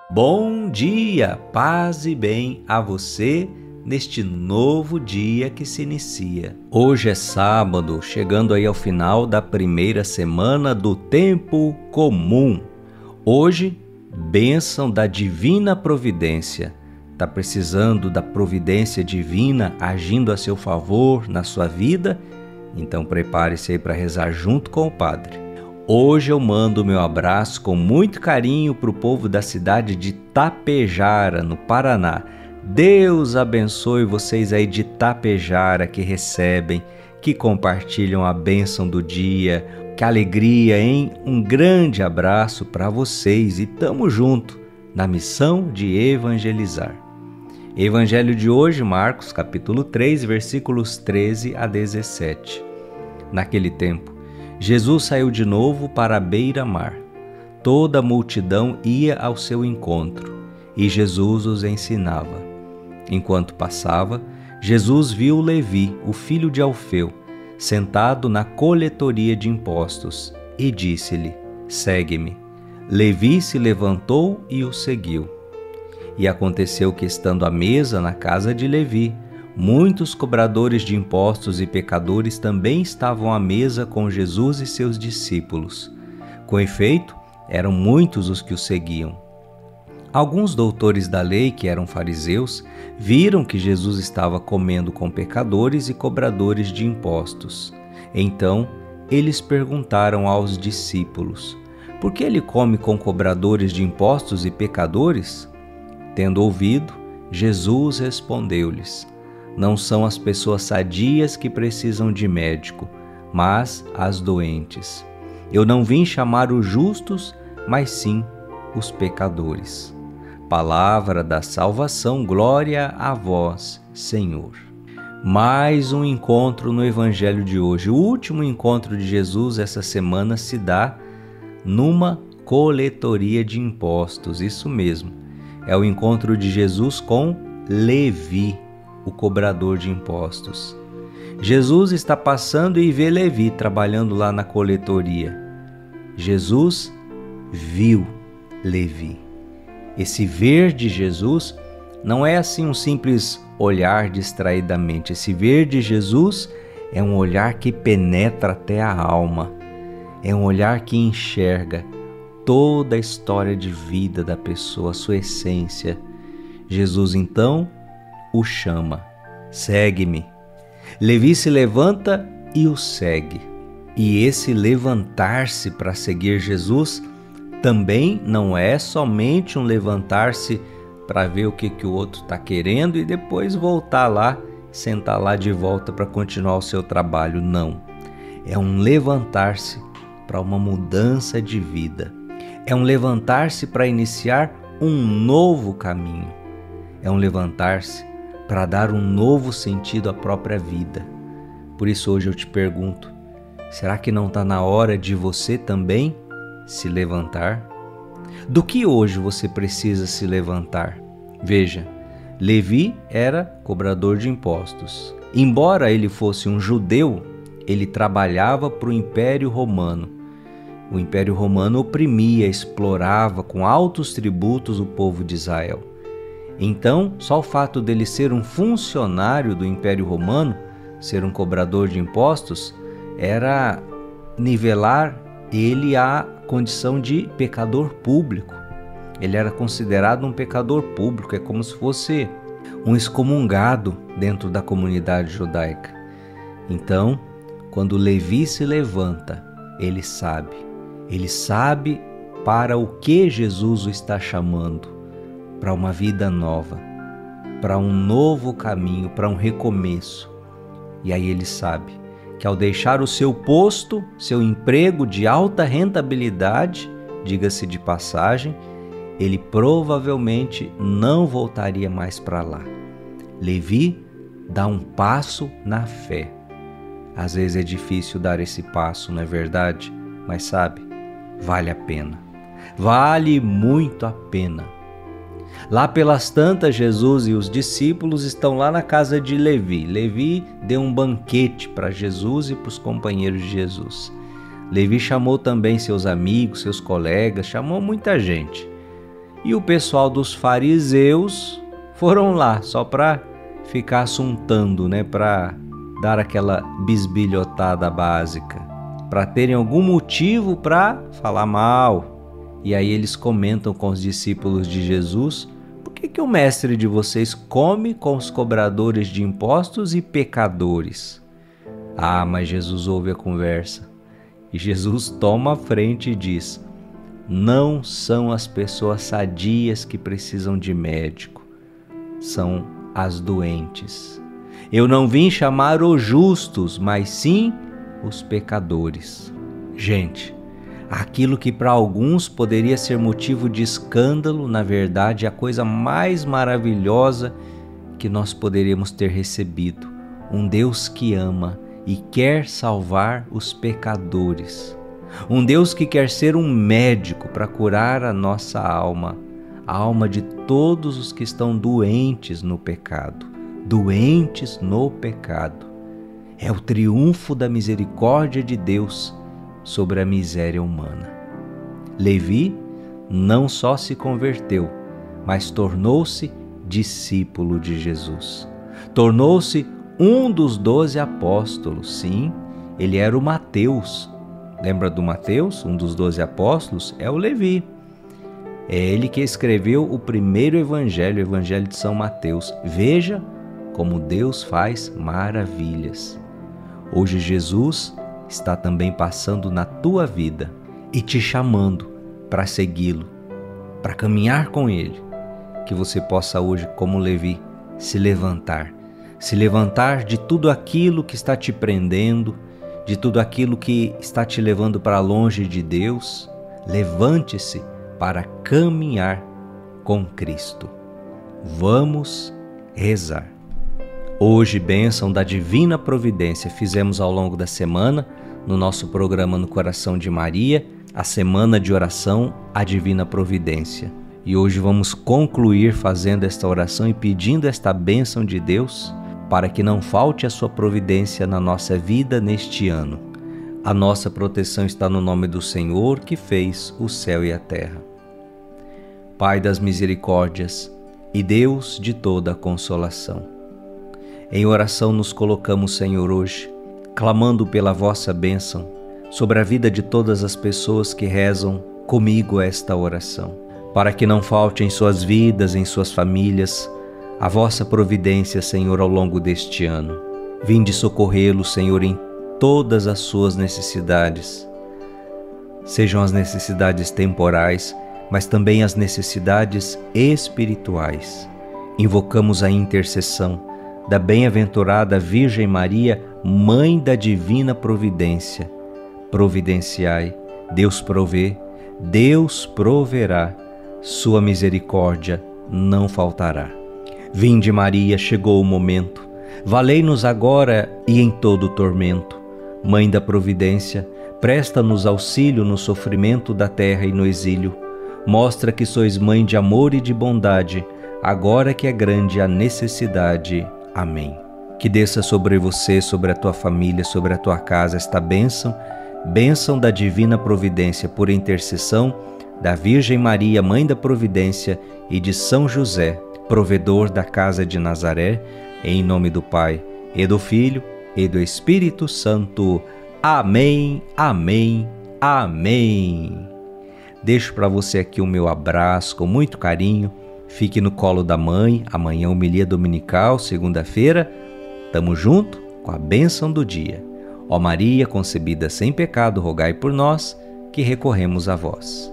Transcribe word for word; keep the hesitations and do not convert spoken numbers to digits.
Bom dia, paz e bem a você neste novo dia que se inicia. Hoje é sábado, chegando aí ao final da primeira semana do tempo comum. Hoje, bênção da divina providência. Está precisando da providência divina agindo a seu favor na sua vida? Então prepare-se aí para rezar junto com o Padre. Hoje eu mando o meu abraço com muito carinho para o povo da cidade de Tapejara, no Paraná. Deus abençoe vocês aí de Tapejara que recebem, que compartilham a bênção do dia. Que alegria, hein? Um grande abraço para vocês e tamo junto na missão de evangelizar. Evangelho de hoje, Marcos, capítulo três, versículos treze a dezessete. Naquele tempo, Jesus saiu de novo para a beira-mar. Toda a multidão ia ao seu encontro, e Jesus os ensinava. Enquanto passava, Jesus viu Levi, o filho de Alfeu, sentado na coletoria de impostos, e disse-lhe: "Segue-me." Levi se levantou e o seguiu. E aconteceu que, estando à mesa na casa de Levi, muitos cobradores de impostos e pecadores também estavam à mesa com Jesus e seus discípulos. Com efeito, eram muitos os que o seguiam. Alguns doutores da lei, que eram fariseus, viram que Jesus estava comendo com pecadores e cobradores de impostos. Então, eles perguntaram aos discípulos: "Por que ele come com cobradores de impostos e pecadores?" Tendo ouvido, Jesus respondeu-lhes: "Não são as pessoas sadias que precisam de médico, mas as doentes. Eu não vim chamar os justos, mas sim os pecadores." Palavra da salvação, glória a vós, Senhor. Mais um encontro no Evangelho de hoje. O último encontro de Jesus essa semana se dá numa coletoria de impostos, isso mesmo. É o encontro de Jesus com Levi, o cobrador de impostos. Jesus está passando e vê Levi trabalhando lá na coletoria. Jesus viu Levi. Esse ver de Jesus não é assim um simples olhar distraidamente. Esse ver de Jesus é um olhar que penetra até a alma. É um olhar que enxerga toda a história de vida da pessoa, a sua essência. Jesus então o chama: "Segue-me." Levi se levanta e o segue. E esse levantar-se para seguir Jesus também não é somente um levantar-se para ver o que, que o outro está querendo e depois voltar lá, sentar lá de volta para continuar o seu trabalho. Não. É um levantar-se para uma mudança de vida. É um levantar-se para iniciar um novo caminho. É um levantar-se para dar um novo sentido à própria vida. Por isso hoje eu te pergunto: será que não está na hora de você também se levantar? Do que hoje você precisa se levantar? Veja, Levi era cobrador de impostos. Embora ele fosse um judeu, ele trabalhava para o Império Romano. O Império Romano oprimia, explorava com altos tributos o povo de Israel. Então, só o fato dele ser um funcionário do Império Romano, ser um cobrador de impostos, era nivelar ele à condição de pecador público. Ele era considerado um pecador público, é como se fosse um excomungado dentro da comunidade judaica. Então, quando Levi se levanta, ele sabe, ele sabe para o que Jesus o está chamando, para uma vida nova, para um novo caminho, para um recomeço. E aí ele sabe que ao deixar o seu posto, seu emprego de alta rentabilidade, diga-se de passagem, ele provavelmente não voltaria mais para lá. Levi dá um passo na fé. Às vezes é difícil dar esse passo, não é verdade? Mas sabe, vale a pena. Vale muito a pena. Lá pelas tantas, Jesus e os discípulos estão lá na casa de Levi. Levi deu um banquete para Jesus e para os companheiros de Jesus. Levi chamou também seus amigos, seus colegas, chamou muita gente. E o pessoal dos fariseus foram lá só para ficar assuntando, né? Para dar aquela bisbilhotada básica, para terem algum motivo para falar mal. E aí eles comentam com os discípulos de Jesus: por que que o mestre de vocês come com os cobradores de impostos e pecadores? Ah, mas Jesus ouve a conversa. E Jesus toma a frente e diz: não são as pessoas sadias que precisam de médico, são as doentes. Eu não vim chamar os justos, mas sim os pecadores. Gente, aquilo que para alguns poderia ser motivo de escândalo, na verdade é a coisa mais maravilhosa que nós poderíamos ter recebido. Um Deus que ama e quer salvar os pecadores. Um Deus que quer ser um médico para curar a nossa alma, a alma de todos os que estão doentes no pecado, doentes no pecado. É o triunfo da misericórdia de Deus sobre a miséria humana. Levi não só se converteu, mas tornou-se discípulo de Jesus. Tornou-se um dos doze apóstolos. Sim, ele era o Mateus. Lembra do Mateus, um dos doze apóstolos? É o Levi. É ele que escreveu o primeiro evangelho, o evangelho de São Mateus. Veja como Deus faz maravilhas. Hoje Jesus está também passando na tua vida e te chamando para segui-lo, para caminhar com ele. Que você possa hoje, como Levi, se levantar. Se levantar de tudo aquilo que está te prendendo, de tudo aquilo que está te levando para longe de Deus. Levante-se para caminhar com Cristo. Vamos rezar. Hoje, bênção da Divina Providência. Fizemos ao longo da semana, no nosso programa No Coração de Maria, a semana de oração à Divina Providência. E hoje vamos concluir fazendo esta oração e pedindo esta bênção de Deus para que não falte a sua providência na nossa vida neste ano. A nossa proteção está no nome do Senhor, que fez o céu e a terra. Pai das misericórdias e Deus de toda a consolação, em oração nos colocamos, Senhor, hoje, clamando pela vossa bênção sobre a vida de todas as pessoas que rezam comigo esta oração, para que não falte em suas vidas, em suas famílias, a vossa providência, Senhor, ao longo deste ano. Vinde socorrê-lo, Senhor, em todas as suas necessidades, sejam as necessidades temporais, mas também as necessidades espirituais. Invocamos a intercessão da bem-aventurada Virgem Maria, Mãe da Divina Providência. Providenciai, Deus provê, Deus proverá, sua misericórdia não faltará. Vinde, Maria, chegou o momento, valei-nos agora e em todo o tormento. Mãe da Providência, presta-nos auxílio no sofrimento da terra e no exílio. Mostra que sois mãe de amor e de bondade, agora que é grande a necessidade. Amém. Que desça sobre você, sobre a tua família, sobre a tua casa esta bênção, bênção da Divina Providência, por intercessão da Virgem Maria, Mãe da Providência, e de São José, provedor da casa de Nazaré, em nome do Pai, e do Filho, e do Espírito Santo. Amém, amém, amém. Deixo para você aqui o meu abraço com muito carinho. Fique no colo da mãe. Amanhã, homilia dominical, segunda-feira. Tamo junto com a bênção do dia. Ó Maria, concebida sem pecado, rogai por nós que recorremos a vós.